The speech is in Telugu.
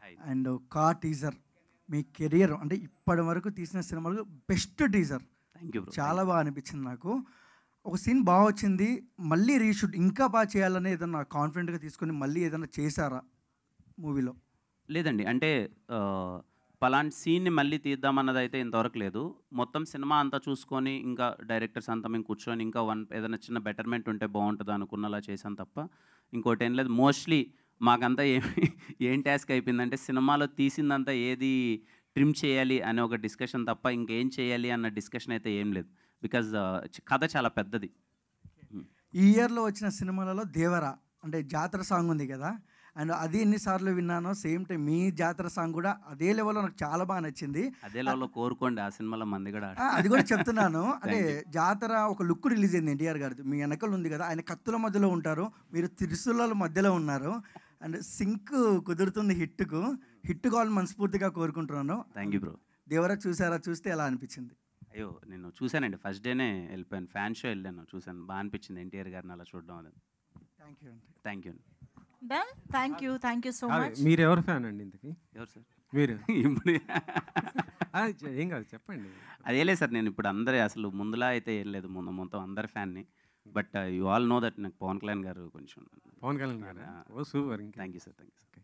అండ్ కా టీజర్ మీ కెరియర్ అంటే ఇప్పటి వరకు తీసిన సినిమాలు బెస్ట్ టీజర్. Thank you. చాలా బాగా అనిపించింది నాకు. ఒక సీన్ బాగా వచ్చింది, మళ్ళీ రీషూట్ ఇంకా బాగా చేయాలని ఏదన్నా కాన్ఫిడెంట్గా తీసుకొని మళ్ళీ ఏదైనా చేశారా మూవీలో? లేదండి, అంటే పలాంటి సీన్ని మళ్ళీ తీద్దామన్నది అయితే ఇంతవరకు లేదు. మొత్తం సినిమా అంతా చూసుకొని ఇంకా డైరెక్టర్స్ అంతా మేము కూర్చొని ఇంకా ఏదైనా చిన్న బెటర్మెంట్ ఉంటే బాగుంటుంది అనుకున్నలా చేశాను తప్ప ఇంకోటి ఏం లేదు. మోస్ట్లీ మాకంతా ఏం టాస్క్ అయిపోయిందంటే సినిమాలో తీసిందంతా ఏది ట్రిమ్ చేయాలి అనే ఒక డిస్కషన్ తప్ప ఇంకేం చేయాలి అన్న డిస్కషన్ అయితే ఏం లేదు. బికాజ్ కథ చాలా పెద్దది. ఈ ఇయర్లో వచ్చిన సినిమాలలో దేవరా అంటే జాతర సాంగ్ ఉంది కదా, అండ్ అది ఎన్నిసార్లు విన్నానో సేమ్ టైం మీ జాతర సాంగ్ కూడా అదే లెవెల్లో నాకు చాలా బాగా నచ్చింది. అదే లెవెల్లో కోరుకోండి, ఆ సినిమాలో మంది కూడా అది కూడా చెప్తున్నాను. అంటే జాతర ఒక లుక్ రిలీజ్ అయింది ఎన్టీఆర్ గారిది, మీ వెనకలు ఉంది కదా, ఆయన కత్తుల మధ్యలో ఉంటారు, మీరు త్రిశూలాల మధ్యలో ఉన్నారు. అండ్ సింక్ కుదురుతుంది హిట్ కావాలని మనస్ఫూర్తిగా కోరుకుంటున్నాను. Thank you bro. దేవరా చూసారా? చూస్తే ఎలా అనిపించింది? అయ్యో, నేను చూశానండి, ఫస్ట్ డేనే వెళ్ళిపోయాను, ఫ్యాన్ షో వెళ్ళాను, చూశాను, బాగా అనిపించింది ఎన్టీఆర్ గారిని అలా చూడడం అనేది. థ్యాంక్ యూ అండి. Thank you. Thank you so much. మీరు ఎవరు ఫ్యాన్ అండి ఇంతకి? ఎవరు సార్ మీరు? ఇప్పుడు ఏం కాదు చెప్పండి. అదేలే సార్, నేను ఇప్పుడు అందరి అసలు ముందులా అయితే ఏం లేదు, మొత్తం అందరి ఫ్యాన్ని. But you all know that నాకు పవన్ కళ్యాణ్ గారు కొంచెం. Pawan Kalyan garu? Oh super. Thank you sir. Thank you sir.